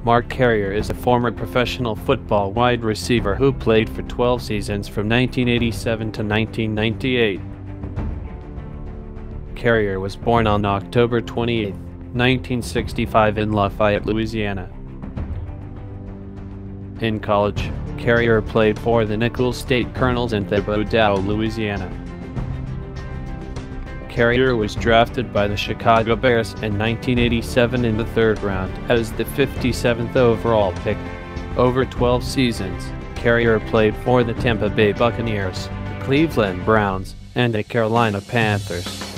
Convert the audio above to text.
Mark Carrier is a former professional football wide receiver who played for 12 seasons from 1987 to 1998. Carrier was born on October 28, 1965 in Lafayette, Louisiana. In college, Carrier played for the Nicholls State Colonels in Thibodaux, Louisiana. Carrier was drafted by the Chicago Bears in 1987 in the third round as the 57th overall pick. Over 12 seasons, Carrier played for the Tampa Bay Buccaneers, the Cleveland Browns, and the Carolina Panthers.